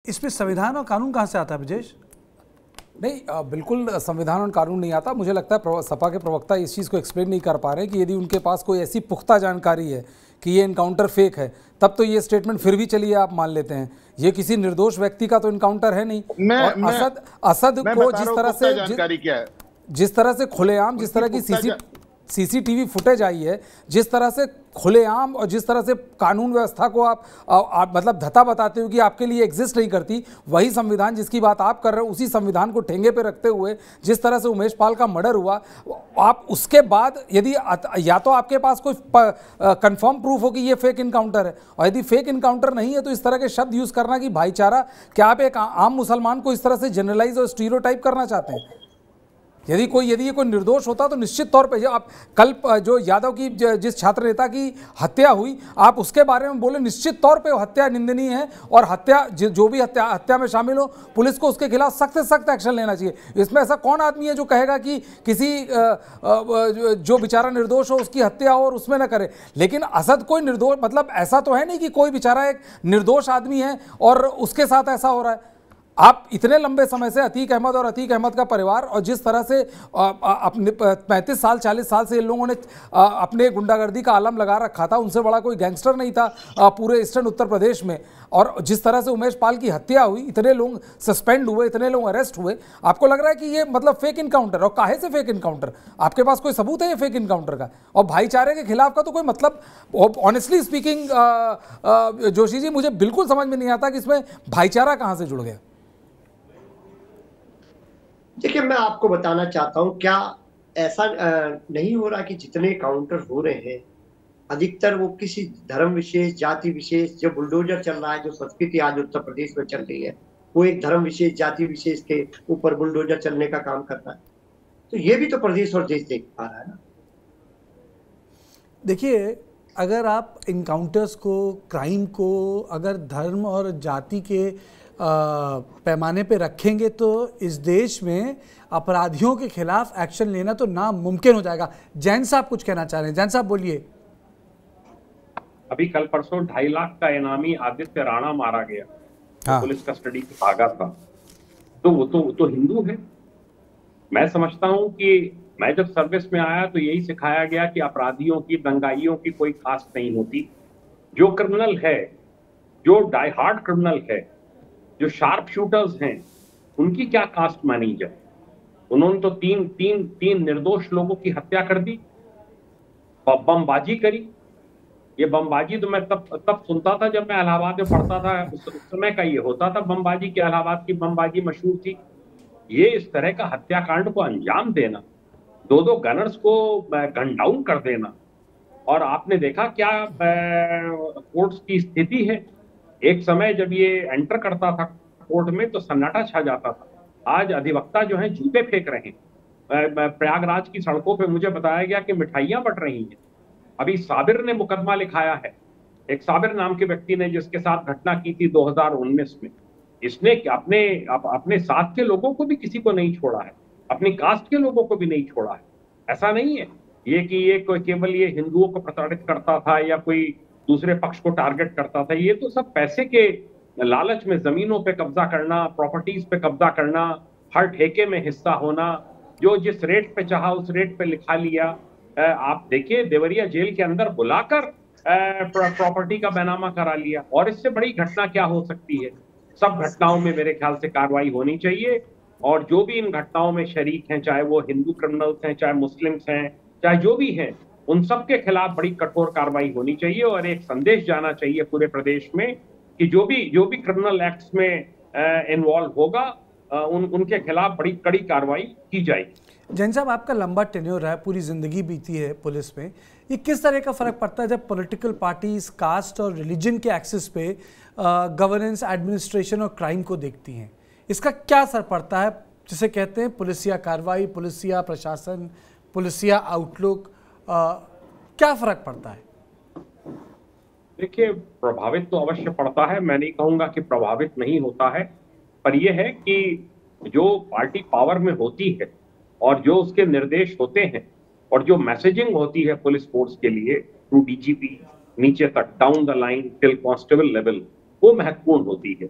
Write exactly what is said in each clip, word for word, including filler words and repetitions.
इसमें संविधान और कानून कहाँ से आता है ब्रजेश? नहीं, बिल्कुल संविधान और कानून नहीं आता। मुझे लगता है सपा के प्रवक्ता इस चीज़ को एक्सप्लेन नहीं कर पा रहे कि यदि उनके पास कोई ऐसी पुख्ता जानकारी है कि ये इनकाउंटर फेक है, तब तो ये स्टेटमेंट फिर भी चलिए आप मान लेते हैं। ये किसी निर्दोष व्यक्ति का तो इनकाउंटर है नहीं। मैं, और मैं, असद असद को जिस तरह से जानकारी क्या है, जिस तरह से खुलेआम जिस तरह की सीसी सीसीटीवी फुटेज आई है, जिस तरह से खुलेआम और जिस तरह से कानून व्यवस्था को आप, आप मतलब धता बताते हो कि आपके लिए एग्जिस्ट नहीं करती, वही संविधान जिसकी बात आप कर रहे हो, उसी संविधान को ठेंगे पे रखते हुए जिस तरह से उमेश पाल का मर्डर हुआ, आप उसके बाद यदि या तो आपके पास कोई कंफर्म प्रूफ हो कि ये फेक इनकाउंटर है, और यदि फेक इनकाउंटर नहीं है तो इस तरह के शब्द यूज करना कि भाईचारा, क्या आप एक आम मुसलमान को इस तरह से जनरलाइज और स्टीरियोटाइप करना चाहते हैं? यदि कोई यदि ये कोई निर्दोष होता तो निश्चित तौर पे आप कल जो यादव की जिस छात्र नेता की हत्या हुई, आप उसके बारे में बोले, निश्चित तौर पे हत्या निंदनीय है और हत्या जो भी हत्या हत्या में शामिल हो, पुलिस को उसके खिलाफ सख्त से सख्त एक्शन लेना चाहिए। इसमें ऐसा कौन आदमी है जो कहेगा कि किसी जो बेचारा निर्दोष हो उसकी हत्या हो और उसमें न करे? लेकिन असद कोई निर्दोष, मतलब ऐसा तो है नहीं कि कोई बेचारा एक निर्दोष आदमी है और उसके साथ ऐसा हो रहा है। आप इतने लंबे समय से अतीक अहमद और अतीक अहमद का परिवार और जिस तरह से अपने पैंतीस साल चालीस साल से इन लोगों ने अपने गुंडागर्दी का आलम लगा रखा था, उनसे बड़ा कोई गैंगस्टर नहीं था पूरे ईस्टर्न उत्तर प्रदेश में, और जिस तरह से उमेश पाल की हत्या हुई, इतने लोग सस्पेंड हुए, इतने लोग अरेस्ट हुए, आपको लग रहा है कि ये मतलब फेक इनकाउंटर? और काहे से फेक इनकाउंटर? आपके पास कोई सबूत है ये फेक इनकाउंटर का? और भाईचारे के खिलाफ का तो कोई मतलब, ऑनेस्टली स्पीकिंग जोशी जी, मुझे बिल्कुल समझ में नहीं आता कि इसमें भाईचारा कहाँ से जुड़ गया। देखिए, मैं आपको बताना चाहता हूं, क्या ऐसा नहीं हो रहा कि जितने काउंटर हो रहे हैं अधिकतर वो किसी धर्म विशेष, जाति विशेष, जो बुलडोजर चल रहा है, जो संस्कृति आज उत्तर प्रदेश में चल रही है, वो एक धर्म विशेष, जाति विशेष के ऊपर बुलडोजर चलने का काम करता है। तो ये भी तो प्रदेश और देश देख पा रहा है ना। देखिए, अगर आप इनकाउंटर्स को, क्राइम को अगर धर्म और जाति के पैमाने पे रखेंगे तो इस देश में अपराधियों के खिलाफ एक्शन लेना तो नामुमकिन हो जाएगा। जैन साहब कुछ कहना चाह रहे हैं, जैन साहब बोलिए। अभी कल परसों ढाई लाख का इनामी आदित्य राणा मारा गया, हाँ। तो पुलिस कस्टडी से भागा था, तो वो तो वो तो हिंदू है। मैं समझता हूं कि मैं जब सर्विस में आया तो यही सिखाया गया कि अपराधियों की, दंगाइयों की कोई कास्ट नहीं होती। जो क्रिमिनल है, जो डाई हार्ड क्रिमिनल है, जो शार्प शूटर्स हैं, उनकी क्या कास्ट मानी जाए? उन्होंने तो तीन तीन तीन निर्दोष लोगों की हत्या कर दी, बमबाजी करी। ये बमबाजी तो मैं तब तब सुनता था जब मैं इलाहाबाद में पढ़ता था, उस समय का ये होता था बमबाजी, की इलाहाबाद की बमबाजी मशहूर थी। ये इस तरह का हत्याकांड को अंजाम देना, दो दो गनर्स को गन डाउन कर देना, और आपने देखा क्या कोर्ट्स की स्थिति है। एक समय जब ये एंटर करता था कोर्ट में तो सन्नाटा छा जाता था। आज अधिवक्ता जो हैं जूते फेंक रहे हैं। प्रयागराज की सड़कों पे मुझे बताया गया कि मिठाइयां बट रही हैं। अभी साबिर ने मुकदमा लिखाया है, एक साबिर नाम के व्यक्ति ने, जिसके साथ घटना की थी दो हज़ार उन्नीस में। इसने अपने अप, अपने साथ के लोगों को भी किसी को नहीं छोड़ा है, अपनी कास्ट के लोगों को भी नहीं छोड़ा है। ऐसा नहीं है ये कि ये कोई केवल ये हिंदुओं को प्रताड़ित करता था या कोई दूसरे पक्ष को टारगेट करता था। ये तो सब पैसे के लालच में जमीनों पे कब्जा करना, प्रॉपर्टीज पे कब्जा करना, हर ठेके में हिस्सा होना, जो जिस रेट पे चाहा उस रेट पे लिखा लिया। आप देखिए, देवरिया जेल के अंदर बुलाकर प्रॉपर्टी का बैनामा करा लिया। और इससे बड़ी घटना क्या हो सकती है? सब घटनाओं में मेरे ख्याल से कार्रवाई होनी चाहिए, और जो भी इन घटनाओं में शरीक हैं, चाहे वो हिंदू क्रिमिनल्स हैं, चाहे मुस्लिम्स हैं, चाहे जो भी हैं, उन सब के खिलाफ बड़ी कठोर कार्रवाई होनी चाहिए। और एक संदेश जाना चाहिए पूरे प्रदेश में कि जो भी जो भी क्रिमिनल एक्ट्स में इन्वॉल्व होगा, उन उनके खिलाफ बड़ी कड़ी कार्रवाई की जाएगी। जैन साहब, आपका लंबा टेन्योर है, पूरी जिंदगी बीती है पुलिस में, ये किस तरह का फर्क पड़ता है जब पॉलिटिकल पार्टीज कास्ट और रिलीजन के एक्सेस पे गवर्नेंस, एडमिनिस्ट्रेशन और क्राइम को देखती हैं? इसका क्या असर पड़ता है, जिसे कहते हैं पुलिसिया कार्रवाई, पुलिसिया प्रशासन, पुलिसिया आउटलुक, क्या फर्क पड़ता है? देखिए, प्रभावित तो अवश्य पड़ता है, मैं नहीं कहूंगा कि प्रभावित नहीं होता है, पर यह है कि जो पार्टी पावर में होती है और जो उसके निर्देश होते हैं और जो मैसेजिंग होती है पुलिस फोर्स के लिए थ्रू डीजीपी नीचे तक, down the line till constable level, वो महत्वपूर्ण होती है।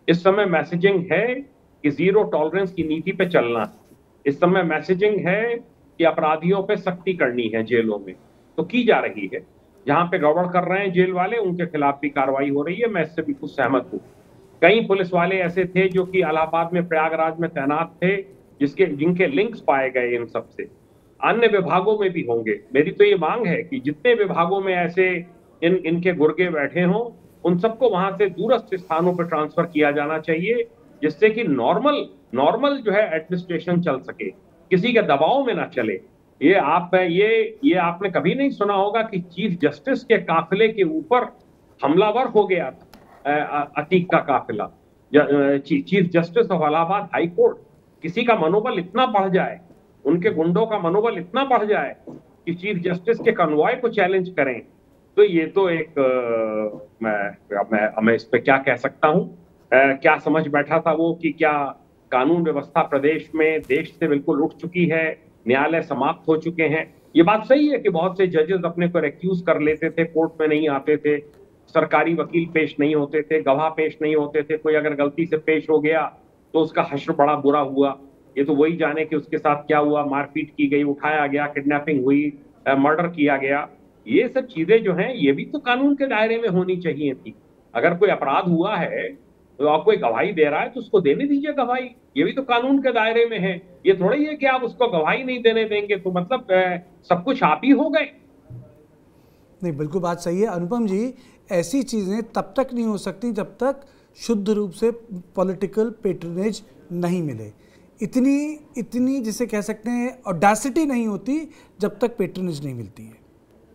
इस समय मैसेजिंग है कि जीरो टॉलरेंस की नीति पे चलना है। इस समय मैसेजिंग है कि अपराधियों पे सख्ती करनी है जेलों में, तो की जा रही है। जहां पे गड़बड़ कर रहे हैं जेल वाले, उनके खिलाफ भी कार्रवाई हो रही है। मैं इससे बिल्कुल सहमत हूं। कई पुलिस वाले ऐसे थे जो कि इलाहाबाद में, प्रयागराज में तैनात थे, जिसके जिनके लिंक्स पाए गए इन सबसे। अन्य विभागों में भी होंगे। मेरी तो ये मांग है कि जितने विभागों में ऐसे इन इनके गुर्गे बैठे हों, उन सबको वहां से दूरस्थ स्थानों पर ट्रांसफर किया जाना चाहिए, जिससे कि नॉर्मल नॉर्मल जो है एडमिनिस्ट्रेशन चल सके, किसी के दबाव में ना चले। ये आप ये ये आपने कभी नहीं सुना होगा कि चीफ जस्टिस के काफिले के ऊपर हमलावर हो गया था अतीक का काफिला। Chief justice of Allahabad high court, किसी का मनोबल इतना बढ़ जाए, उनके गुंडों का मनोबल इतना बढ़ जाए कि चीफ जस्टिस के कन्वॉय को चैलेंज करें, तो ये तो एक आ, मैं मैं मैं इस पे क्या कह सकता हूं। आ, क्या समझ बैठा था वो कि क्या कानून व्यवस्था प्रदेश में देश से बिल्कुल उठ चुकी है, न्यायालय समाप्त हो चुके हैं। ये बात सही है कि बहुत से जजेस अपने को एक्यूज कर लेते थे, कोर्ट में नहीं आते थे, सरकारी वकील पेश नहीं होते थे, गवाह पेश नहीं होते थे। कोई अगर गलती से पेश हो गया तो उसका हश्र बड़ा बुरा हुआ। ये तो वही जाने कि उसके साथ क्या हुआ, मारपीट की गई, उठाया गया, किडनैपिंग हुई, मर्डर किया गया। ये सब चीजें जो हैं, ये भी तो कानून के दायरे में होनी चाहिए थी। अगर कोई अपराध हुआ है तो आप कोई गवाही दे रहा है तो उसको देने दीजिए गवाही, ये भी तो कानून के दायरे में है। ये थोड़ा ही है कि आप उसको गवाही नहीं देने देंगे तो मतलब सब कुछ आप ही हो गए। नहीं, बिल्कुल बात सही है अनुपम जी। ऐसी चीज़ें तब तक नहीं हो सकती जब तक शुद्ध रूप से पॉलिटिकल पेट्रोनेज नहीं मिले। इतनी इतनी जिसे कह सकते हैं ऑडेसिटी नहीं होती जब तक पेट्रोनेज नहीं मिलती है।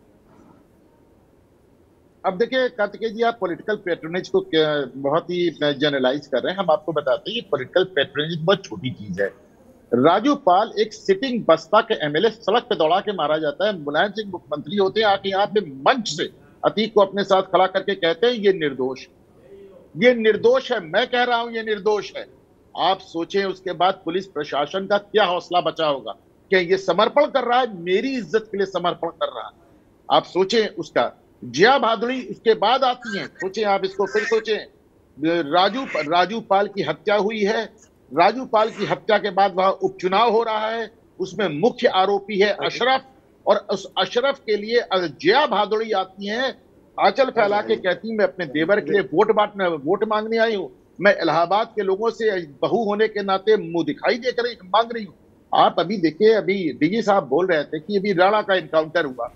अब देखिए कार्तिकेय जी, आप पॉलिटिकल पेट्रोनेज को बहुत ही जनरलाइज कर रहे हैं। हम आपको बताते हैं ये पॉलिटिकल पेट्रोनेज बहुत छोटी चीज है। राजू पाल एक सिटिंग बसपा के एमएलए सड़क पे दौड़ा के मारा जाता है। मुलायम सिंह मुख्यमंत्री होते हैं, आके यहाँ पे मंच से अतीक को अपने साथ खड़ा करके कहते हैं ये निर्दोष, ये निर्दोष है। मैं कह रहा हूं ये निर्दोष है। आप सोचें उसके बाद पुलिस प्रशासन का क्या हौसला बचा होगा कि ये समर्पण कर रहा है, मेरी इज्जत के लिए समर्पण कर रहा है। आप सोचें उसका। जया भादुड़ी उसके बाद आती हैं, सोचें आप इसको, फिर सोचें राजू राजू पाल की हत्या हुई है। राजू पाल की हत्या के बाद वहां उपचुनाव हो रहा है, उसमें मुख्य आरोपी है अशरफ, और उस अशरफ के लिए जया भादुड़ी आती हैं, आंचल फैला के कहती मैं अपने देवर के लिए वोट बांटने वोट मांगने आई हूं, मैं इलाहाबाद के लोगों से बहू होने के नाते मुंह दिखाई देकर मांग रही हूं। आप अभी देखिए, अभी डीजी साहब बोल रहे थे कि अभी राणा का इनकाउंटर हुआ।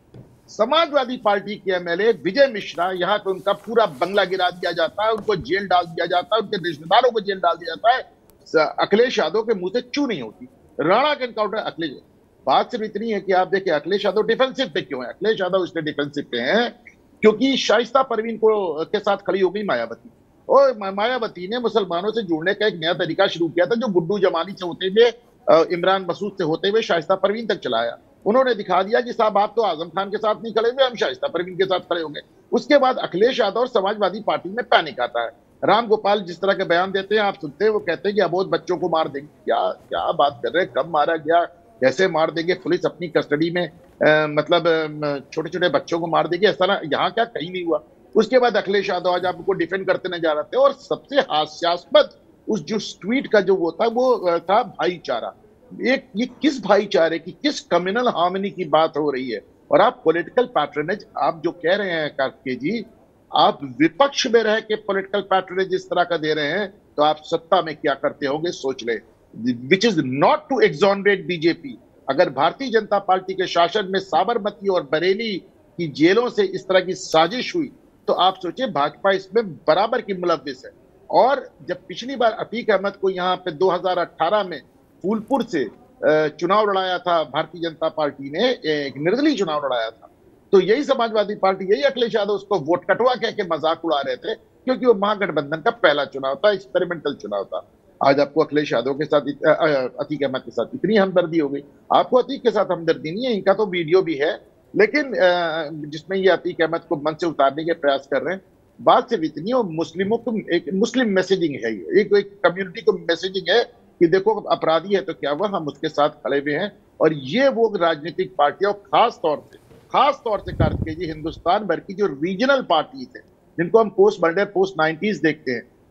समाजवादी पार्टी के एमएलए विजय मिश्रा, यहाँ पे उनका पूरा बंगला गिरा दिया जाता है, उनको जेल डाल दिया जाता है, उनके रिश्तेदारों को जेल डाल दिया जाता है। अखिलेश यादव के मुंह से चू नहीं होती। राणा के इनकाउंटर अखिलेश, बात सिर्फ इतनी है कि आप देखिए अखिलेश यादव डिफेंसिव पे क्यों है। अखिलेश यादव इसलिए डिफेंसिव पे हैं क्योंकि शाइस्ता परवीन को के साथ खड़ी हो गई मायावती, और मायावती ने मुसलमानों से जुड़ने का एक नया तरीका शुरू किया था, जो गुड्डू जमानी से होते हुए, इमरान मसूद से होते हुए शाइस्ता परवीन तक चलाया। उन्होंने दिखा दिया कि साहब आप तो आजम खान के साथ नहीं खड़े हुए, हम शाइस्ता परवीन के साथ खड़े होंगे। उसके बाद अखिलेश यादव और समाजवादी पार्टी में पैनिक आता है। राम गोपाल जिस तरह के बयान देते हैं, आप सुनते हैं, वो कहते हैं कि अबोध बच्चों को मार देंगे। क्या क्या बात कर रहे हैं, कब मारा गया, कैसे मार देंगे, पुलिस अपनी कस्टडी में आ, मतलब छोटे छोटे बच्चों को मार देगी, ऐसा ना, यहाँ क्या कहीं नहीं हुआ। उसके बाद अखिलेश यादव आज आपको डिफेंड करते नजर आते हैं। और सबसे हास्यास्पद उस जो ट्वीट का जो वो था, वो था भाईचारा। एक ये किस भाईचारे की, किस कम्युनल हार्मनी की बात हो रही है। और आप पॉलिटिकल पैट्रोनेज, आप जो कह रहे हैं कार्तिकेय जी, आप विपक्ष में रह के पॉलिटिकल पैट्रोनेज इस तरह का दे रहे हैं, तो आप सत्ता में क्या करते होंगे सोच ले। Which is not to exonerate BJP. अगर भारतीय जनता पार्टी के शासन में साबरमती और बरेली की जेलों से इस तरह की साजिश हुई, तो आप सोचिए भाजपा इसमें बराबर की मुलव्विस है। और जब पिछली बार अतीक अहमद को यहाँ पे दो हज़ार अठारह में फूलपुर से चुनाव लड़ाया था भारतीय जनता पार्टी ने, एक निर्दलीय चुनाव लड़ाया था, तो यही समाजवादी पार्टी, यही अखिलेश यादव उसको वोट कटवा कह के मजाक उड़ा रहे थे, क्योंकि वो महागठबंधन का पहला चुनाव था, एक्सपेरिमेंटल चुनाव था। आज आपको अखिलेश यादव के साथ, अतीक अहमद के साथ इतनी हमदर्दी हो गई। आपको अतीक के साथ हमदर्दी नहीं है, इनका तो वीडियो भी है, लेकिन जिसमें ये अतीक अहमद को मन से उतारने के प्रयास कर रहे हैं। बात सिर्फ इतनी है, मुस्लिमों को एक मुस्लिम मैसेजिंग है, ये एक, एक कम्युनिटी को मैसेजिंग है कि देखो अपराधी है तो क्या हुआ, हम उसके साथ खड़े हुए हैं। और ये वो राजनीतिक पार्टियां, खास तौर से खास तौर से कार्तिकेय जी, हिंदुस्तान भर की जो रीजनल पार्टीज है, जिनको हम पोस्ट मर्डर पोस्ट नाइनटीज देखते हैं,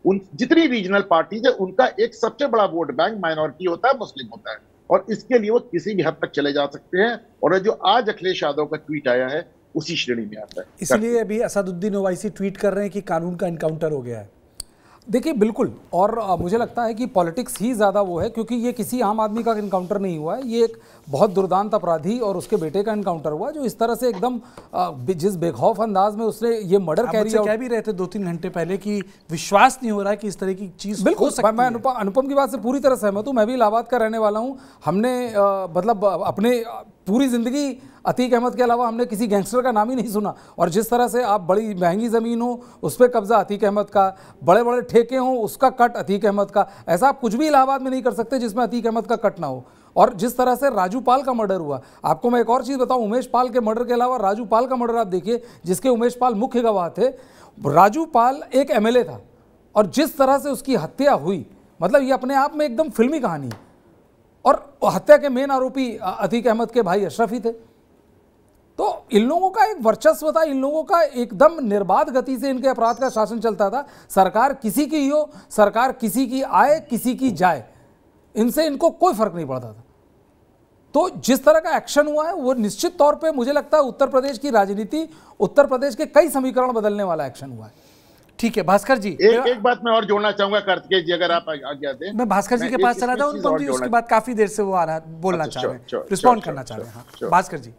उन जितनी रीजनल पार्टीज है उनका एक सबसे बड़ा वोट बैंक माइनॉरिटी होता है, मुस्लिम होता है, और इसके लिए वो किसी भी हद तक चले जा सकते हैं। और जो आज अखिलेश यादव का ट्वीट आया है उसी श्रेणी में आता है। इसलिए अभी असदुद्दीन ओवैसी ट्वीट कर रहे हैं कि कानून का इनकाउंटर हो गया है। देखिए बिल्कुल, और आ, मुझे लगता है कि पॉलिटिक्स ही ज़्यादा वो है, क्योंकि ये किसी आम आदमी का इनकाउंटर नहीं हुआ है, ये एक बहुत दुर्दांत अपराधी और उसके बेटे का इनकाउंटर हुआ जो इस तरह से एकदम आ, जिस बेखौफ अंदाज में उसने ये मर्डर कैरी आउट। कह भी रहे थे दो तीन घंटे पहले कि विश्वास नहीं हो रहा है कि इस तरह की चीज़ बिल्कुल हो सकती है। मैं अनुपम अनुपम की बात से पूरी तरह सहमत हूँ। मैं भी इलाहाबाद का रहने वाला हूँ। हमने आ, मतलब अपने पूरी ज़िंदगी अतीक अहमद के अलावा हमने किसी गैंगस्टर का नाम ही नहीं सुना, और जिस तरह से आप बड़ी महंगी ज़मीन हो उस पर कब्जा अतीक अहमद का, बड़े बड़े ठेके हों उसका कट अतीक अहमद का, ऐसा आप कुछ भी इलाहाबाद में नहीं कर सकते जिसमें अतीक अहमद का कट ना हो। और जिस तरह से राजू पाल का मर्डर हुआ, आपको मैं एक और चीज़ बताऊं, उमेश पाल के मर्डर के अलावा राजू पाल का मर्डर आप देखिए, जिसके उमेश पाल मुख्य गवाह थे। राजू पाल एक एमएलए था और जिस तरह से उसकी हत्या हुई, मतलब ये अपने आप में एकदम फिल्मी कहानी है। और हत्या के मेन आरोपी अतीक अहमद के भाई अशरफ ही थे। तो इन लोगों का एक वर्चस्व था, इन लोगों का एकदम निर्बाध गति से इनके अपराध का शासन चलता था। सरकार किसी की हो, सरकार किसी की आए किसी की जाए, इनसे इनको कोई फर्क नहीं पड़ता था। तो जिस तरह का एक्शन हुआ है वो निश्चित तौर पे मुझे लगता है उत्तर प्रदेश की राजनीति, उत्तर प्रदेश के कई समीकरण बदलने वाला एक्शन हुआ है। ठीक है भास्कर जी, एक एक बात मैं और जोड़ना चाहूंगा कार्तिकेय जी, अगर आप आज्ञा दें। मैं भास्कर जी के पास चला जाऊं, अनुपम जी उसके बाद काफी देर से वो आ रहा बोलना चाह रहे हैं, रिस्पॉन्ड करना चाह रहे हैं। हाँ भास्कर जी।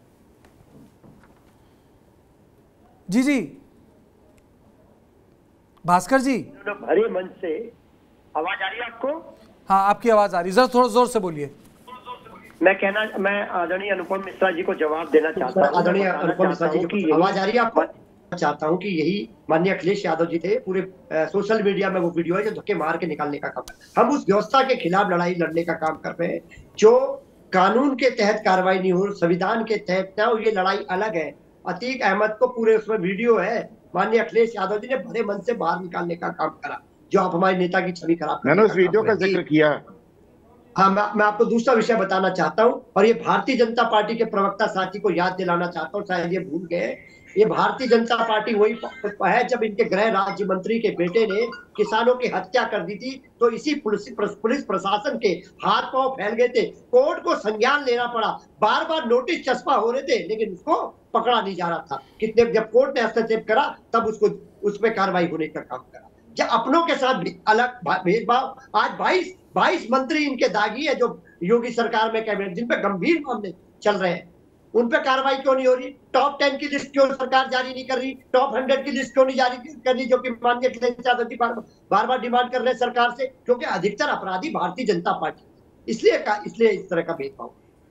जी जी भास्कर जी, भरे मन से आवाज आ रही है आपको? हाँ आपकी आवाज आ रही है, जरा थोड़ा जोर से बोलिए। मैं कहना मैं आदरणीय अनुपम मिश्रा जी को जवाब देना चाहता हूँ। आदरणीय अनुपम मिश्रा जी की आवाज आ रही है आपको? चाहता हूँ कि यही माननीय अखिलेश यादव जी थे, पूरे आ, सोशल मीडिया में वो वीडियो है जो धक्के मार के निकालने का काम है। हम उस व्यवस्था के खिलाफ लड़ाई लड़ने का काम कर रहे हैं जो कानून के तहत कार्रवाई नहीं हो, संविधान के तहत ना हो, ये लड़ाई अलग है। अतीक अहमद को पूरे उसमें वीडियो है, माननीय अखिलेश यादव जी ने भरे मन से बाहर निकालने का काम करा, जो आप हमारे नेता की छवि खराब। मैंने उस वीडियो का जिक्र किया। हाँ मैं, मैं आपको दूसरा विषय बताना चाहता हूँ, और ये भारतीय जनता पार्टी के प्रवक्ता साथी को याद दिलाना चाहता हूँ, शायद ये भूल गए। ये भारतीय जनता पार्टी वही है जब इनके गृह राज्य मंत्री के बेटे ने किसानों की हत्या कर दी थी, तो इसी पुलिस पुलिस प्रशासन के हाथ पांव फैल गए थे, कोर्ट को संज्ञान लेना पड़ा, बार बार नोटिस चस्पा हो रहे थे लेकिन उसको पकड़ा नहीं जा रहा था। कितने जब कोर्ट ने हस्तक्षेप करा तब उसको उस पर कार्रवाई होने का काम करा। जब अपनों के साथ अलग भेदभाव, आज बाईस बाईस मंत्री इनके दागी है जो योगी सरकार में कैबिनेट, जिन पे गंभीर मामले चल रहे हैं, उन पे कार्रवाई क्यों नहीं हो रही? टॉप टेन की लिस्ट क्यों सरकार जारी नहीं कर रही? टॉप हंड्रेड की लिस्ट क्यों नहीं जारी कर रही, जो कि माननीय अखिलेश यादव जी बार बार डिमांड कर रहे हैं सरकार से? क्योंकि अधिकतर अपराधी भारतीय जनता पार्टी, इसलिए इसलिए इस तरह का भेदभाव।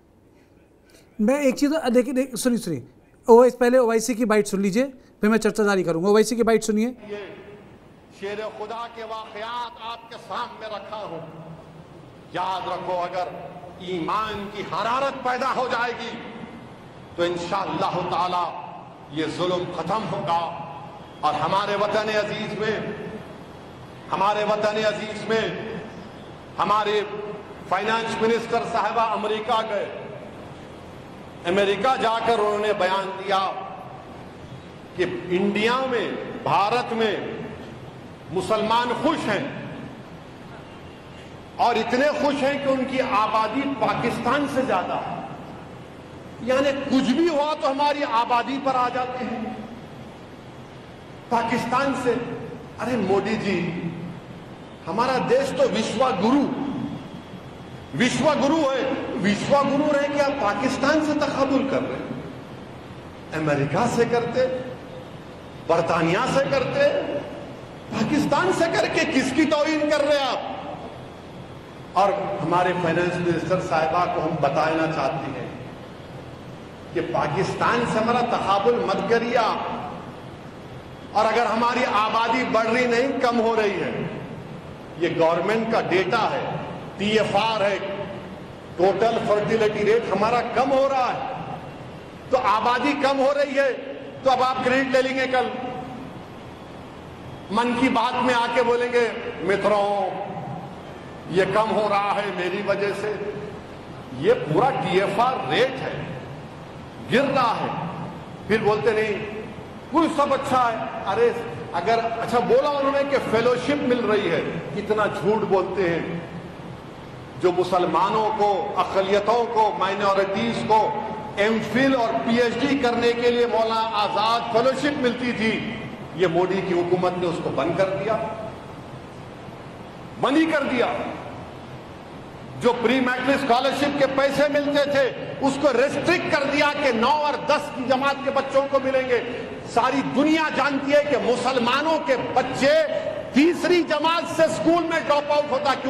मैं एक चीज देखिए, सुनिए सुनिए ओवैसी, पहले ओवैसी की बाइट सुन लीजिए, फिर मैं चर्चा जारी करूंगा। ओवैसी की बाइट सुनिए। शेर खुदा के वाकयात आपके सामने रखा हूं, याद रखो अगर ईमान की हरारत पैदा हो जाएगी तो इंशाअल्लाह ताला ये जुल्म खत्म होगा और हमारे वतन अजीज में हमारे वतन अजीज में हमारे फाइनेंस मिनिस्टर साहिबा अमेरिका गए। अमेरिका जाकर उन्होंने बयान दिया कि इंडिया में, भारत में मुसलमान खुश हैं और इतने खुश हैं कि उनकी आबादी पाकिस्तान से ज्यादा है। यानी कुछ भी हुआ तो हमारी आबादी पर आ जाते हैं पाकिस्तान से। अरे मोदी जी, हमारा देश तो विश्व गुरु विश्व गुरु है, विश्व गुरु रहे कि आप पाकिस्तान से तकबुल कर रहे हैं, अमेरिका से करते, बरतानिया से करते, पाकिस्तान से करके किसकी तौहीन कर रहे हैं आप? और हमारे फाइनेंस मिनिस्टर साहिबा को हम बताना चाहते हैं कि पाकिस्तान से हमारा तकाबुल मत करिए आप। और अगर हमारी आबादी बढ़ रही नहीं, कम हो रही है, ये गवर्नमेंट का डेटा है, टीएफआर है, टोटल फर्टिलिटी रेट हमारा कम हो रहा है, तो आबादी कम हो रही है, तो अब आप क्रेडिट ले लेंगे, कल मन की बात में आके बोलेंगे मित्रों ये कम हो रहा है मेरी वजह से। ये पूरा टीएफआर रेट है, गिर रहा है, फिर बोलते नहीं कुल सब अच्छा है। अरे अगर अच्छा बोला उन्होंने कि फेलोशिप मिल रही है, इतना झूठ बोलते हैं। जो मुसलमानों को, अक़लियतों को, माइनॉरिटीज को एमफिल और पीएचडी करने के लिए मौलाना आजाद फेलोशिप मिलती थी, ये मोदी की हुकूमत ने उसको बंद कर दिया, बंद ही कर दिया। जो प्री मैट्रिक स्कॉलरशिप के पैसे मिलते थे उसको रेस्ट्रिक्ट कर दिया कि नौ और दस की जमात के बच्चों को मिलेंगे। सारी दुनिया जानती है कि मुसलमानों के बच्चे तीसरी जमात से स्कूल में ड्रॉप आउट होता क्यों